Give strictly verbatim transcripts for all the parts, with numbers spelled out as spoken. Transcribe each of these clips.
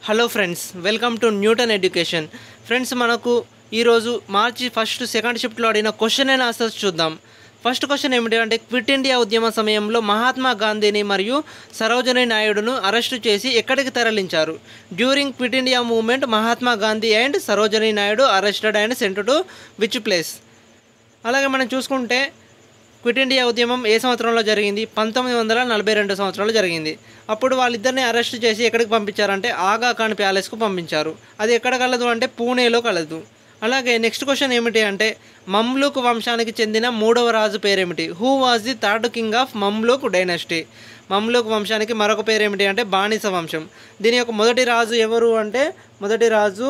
Hello friends, welcome to Newton education. Friends, మనకు ఈరోజు March first second షిఫ్ట్లో అడిగిన క్వశ్చన్ అండ్ ఆన్సర్స్ చూద్దాం. ఫస్ట్ క్వశ్చన్ ఏమిటి అంటే, క్విట్ ఇండియా ఉద్యమ సమయంలో మహాత్మా గాంధీని మరియు సరోజినీ నాయుడును అరెస్టు చేసి ఎక్కడికి తరలించారు? During quit India movement Mahatma Gandhi and Sarojini Naidu arrested and sent to which place? అలాగే మనం చూసుకుంటే క్విట్ ఇండియా ఉద్యమం ఏ సంవత్సరంలో జరిగింది? పంతొమ్మిది వందల నలభై రెండు సంవత్సరంలో జరిగింది. అప్పుడు వాళ్ళిద్దరిని అరెస్ట్ చేసి ఎక్కడికి పంపించారంటే ఆగా ఖాన్ ప్యాలెస్కు పంపించారు. అది ఎక్కడ కలదు అంటే పూణేలో కలదు. అలాగే నెక్స్ట్ క్వశ్చన్ ఏమిటి అంటే, మమ్లూక్ వంశానికి చెందిన మూడవ రాజు పేరేమిటి? Who was the third king of Mamluk dynasty? Mamluk వంశానికి మరొక పేరు ఏమిటి అంటే బానిస వంశం. దీని యొక్క మొదటి రాజు ఎవరు అంటే, మొదటి రాజు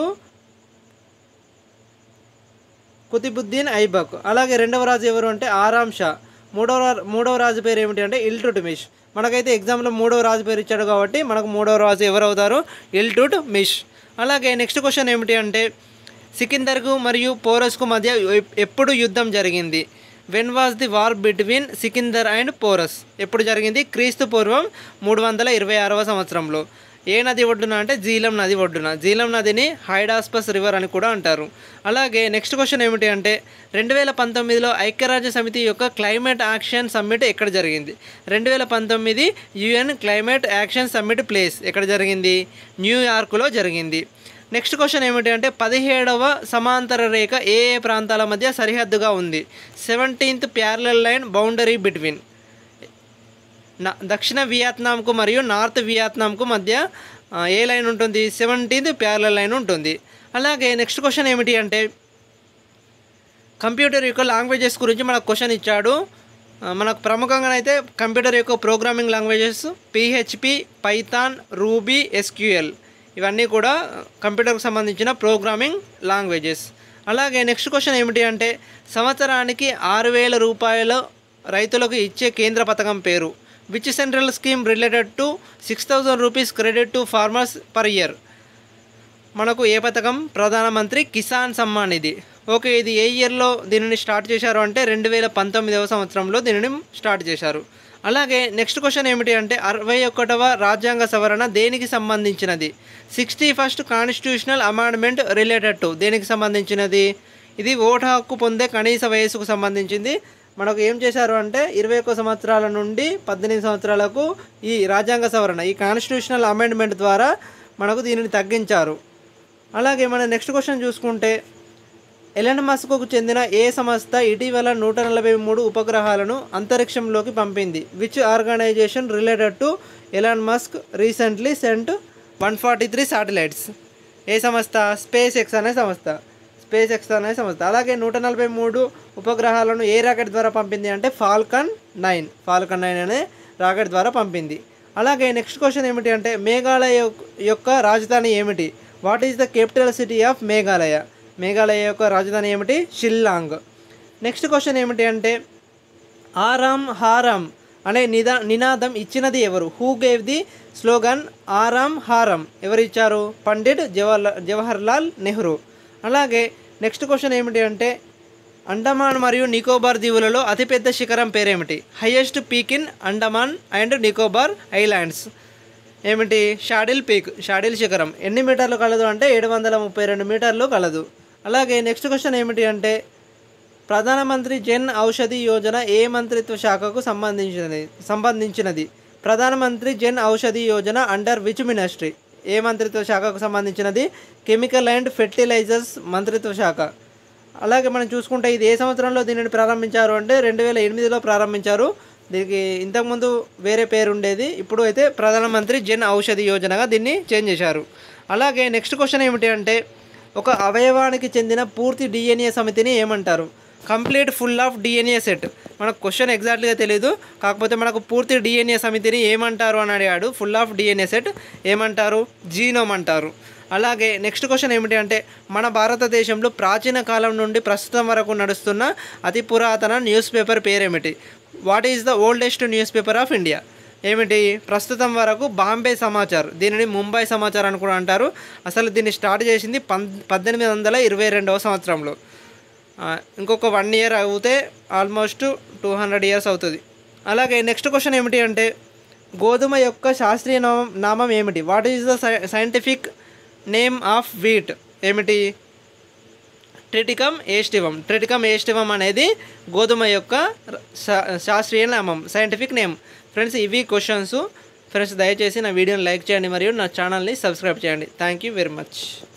కుతుబుద్దీన్ ఐబక్. అలాగే రెండవ రాజు ఎవరు అంటే ఆరామ్ షా. మూడవ మూడవ రాజు పేరు ఏమిటి అంటే ఇల్టుట్మిష్. మనకైతే ఎగ్జామ్లో మూడవ రాజు పేరు ఇచ్చాడు కాబట్టి మనకు మూడవ రాజు ఎవరు అవుతారు? ఇల్టుట్మిష్. అలాగే నెక్స్ట్ క్వశ్చన్ ఏమిటి అంటే, సికిందర్కు మరియు పోరస్కు మధ్య ఎప్పుడు యుద్ధం జరిగింది? When was the war between Sikandar and Porus? ఎప్పుడు జరిగింది? క్రీస్తు పూర్వం మూడు వందల ఇరవై ఆరవ సంవత్సరంలో. ఏ నది ఒడ్డున అంటే జీలం నది ఒడ్డున. జీలం నదిని హైడాస్పస్ రివర్ అని కూడా అంటారు. అలాగే నెక్స్ట్ క్వశ్చన్ ఏమిటి అంటే, రెండు వేల పంతొమ్మిదిలో ఐక్యరాజ్య సమితి యొక్క క్లైమేట్ యాక్షన్ సమ్మిట్ ఎక్కడ జరిగింది? రెండు వేల పంతొమ్మిది UN climate action summit place ఎక్కడ జరిగింది? న్యూయార్క్లో జరిగింది. నెక్స్ట్ క్వశ్చన్ ఏమిటి అంటే, పదిహేడవ సమాంతర రేఖ ఏ ఏ ప్రాంతాల మధ్య సరిహద్దుగా ఉంది? Seventeenth parallel line boundary between. దక్షిణ వియత్నాంకు మరియు నార్త్ వియత్నాంకు మధ్య ఏ లైన్ ఉంటుంది? సెవెంటీన్త్ ప్యారలల్ లైన్ ఉంటుంది. అలాగే నెక్స్ట్ క్వశ్చన్ ఏమిటి అంటే, కంప్యూటర్ యొక్క లాంగ్వేజెస్ గురించి మనకు క్వశ్చన్ ఇచ్చాడు. మనకు ప్రముఖంగా అయితే కంప్యూటర్ యొక్క programming languages PHP, Python, Ruby, SQL ఇవన్నీ కూడా కంప్యూటర్కి సంబంధించిన ప్రోగ్రామింగ్ లాంగ్వేజెస్. అలాగే నెక్స్ట్ క్వశ్చన్ ఏమిటి అంటే, సంవత్సరానికి ఆరు వేల రూపాయలు రైతులకు ఇచ్చే కేంద్ర పథకం పేరు? Which central scheme related to six thousand rupees credit to farmers per year? మనకు ఏ పథకం? ప్రధానమంత్రి కిసాన్ సమ్మాన్ నిధి. ఓకే, ఇది ఏ ఇయర్లో దీనిని స్టార్ట్ చేశారు అంటే రెండు వేల పంతొమ్మిదవ సంవత్సరంలో దీనిని స్టార్ట్ చేశారు. అలాగే నెక్స్ట్ క్వశ్చన్ ఏమిటి అంటే, అరవై ఒకటవ రాజ్యాంగ సవరణ దేనికి సంబంధించినది? Sixty first constitutional amendment related to దేనికి సంబంధించినది? ఇది ఓటు హక్కు పొందే కనీస వయసుకు సంబంధించింది. మనకు ఏం చేశారు అంటే, ఇరవై ఒక్క సంవత్సరాల నుండి పద్దెనిమిది సంవత్సరాలకు ఈ రాజ్యాంగ సవరణ, ఈ కాన్స్టిట్యూషనల్ అమెండ్మెంట్ ద్వారా మనకు దీనిని తగ్గించారు. అలాగే మన నెక్స్ట్ క్వశ్చన్ చూసుకుంటే, ఎలన్ మస్క్కు చెందిన ఏ సంస్థ ఇటీవల నూట నలభై మూడు ఉపగ్రహాలను అంతరిక్షంలోకి పంపింది? Which organization related to Elon Musk recently sent one forty three satellites? ఏ సంస్థ? స్పేస్ ఎక్స్ అనే సంస్థ. స్పేస్ ఎక్స్ అనే సంస్థ. అలాగే నూట నలభై మూడు ఉపగ్రహాలను ఏ రాకెట్ ద్వారా పంపింది అంటే ఫాల్కన్ నైన్. ఫాల్కన్ నైన్ అనే రాకెట్ ద్వారా పంపింది. అలాగే నెక్స్ట్ క్వశ్చన్ ఏమిటి అంటే, మేఘాలయ యొక్క రాజధాని ఏమిటి? What is the capital city of Meghalaya? Meghalaya యొక్క రాజధాని ఏమిటి? షిల్లాంగ్. నెక్స్ట్ క్వశ్చన్ ఏమిటి అంటే, ఆరామ్ హారామ్ అనే నిదా నినాదం ఇచ్చినది ఎవరు? హూ గేవ్ ది స్లోగన్ ఆరామ్ హారం? ఎవరు ఇచ్చారు? పండిట్ జవహర్ జవహర్లాల్ నెహ్రూ. అలాగే నెక్స్ట్ క్వశ్చన్ ఏమిటి అంటే, అండమాన్ మరియు నికోబార్ దీవులలో అతిపెద్ద శిఖరం పేరేమిటి? Highest peak in Andaman and Nicobar islands ఏమిటి? Saddle Peak. షాడిల్ శిఖరం. ఎన్ని మీటర్లు కలదు అంటే ఏడు వందల ముప్పై రెండు మీటర్లు కలదు. అలాగే నెక్స్ట్ క్వశ్చన్ ఏమిటి అంటే, ప్రధానమంత్రి జన్ ఔషధి యోజన ఏ మంత్రిత్వ శాఖకు సంబంధించినది సంబంధించినది Pradhan Mantri Jan Aushadhi Yojana under which ministry? ఏ మంత్రిత్వ శాఖకు సంబంధించినది? కెమికల్ అండ్ ఫెర్టిలైజర్స్ మంత్రిత్వ శాఖ. అలాగే మనం చూసుకుంటే ఇది ఏ సంవత్సరంలో దీనిని ప్రారంభించారు అంటే రెండు వేల ఎనిమిదిలో ప్రారంభించారు. దీనికి ఇంతకుముందు వేరే పేరు ఉండేది, ఇప్పుడు అయితే ప్రధానమంత్రి జన్ ఔషధి యోజనగా దీన్ని చేంజ్ చేశారు. అలాగే నెక్స్ట్ క్వశ్చన్ ఏమిటి అంటే, ఒక అవయవానికి చెందిన పూర్తి డిఎన్ఏ సమితిని ఏమంటారు? Complete full of DNA set. మనకు క్వశ్చన్ ఎగ్జాక్ట్గా తెలియదు, కాకపోతే మనకు పూర్తి డిఎన్ఏ సమితిని ఏమంటారు అని అడిగాడు. ఫుల్ ఆఫ్ డిఎన్ఏ సెట్ ఏమంటారు? జీనోమ్ అంటారు. అలాగే నెక్స్ట్ క్వశ్చన్ ఏమిటి అంటే, మన భారతదేశంలో ప్రాచీన కాలం నుండి ప్రస్తుతం వరకు నడుస్తున్న అతి పురాతన న్యూస్ పేపర్ పేరేమిటి? What is the oldest newspaper of India? ఏమిటి? ప్రస్తుతం వరకు బాంబే సమాచార్. దీనిని ముంబై సమాచార్ అని కూడా అంటారు. అసలు దీన్ని స్టార్ట్ చేసింది పం పద్దెనిమిది వందల ఇరవై రెండవ సంవత్సరంలో. ఇంకొక వన్ ఇయర్ అవుతే ఆల్మోస్ట్ టూ హండ్రెడ్ ఇయర్స్ అవుతుంది. అలాగే నెక్స్ట్ క్వశ్చన్ ఏమిటి అంటే, గోధుమ యొక్క శాస్త్రీయ నామం నామం ఏమిటి? What is the scientific name of wheat ఏమిటి? Triticum aestivum. ట్రిటికమ్ ఏస్టివం అనేది గోధుమ యొక్క శాస్త్రీయ నామం, సైంటిఫిక్ నేమ్. ఫ్రెండ్స్ ఇవి క్వశ్చన్స్. ఫ్రెండ్స్ దయచేసి నా వీడియోని లైక్ చేయండి మరియు నా ఛానల్ని సబ్స్క్రైబ్ చేయండి. Thank you very much.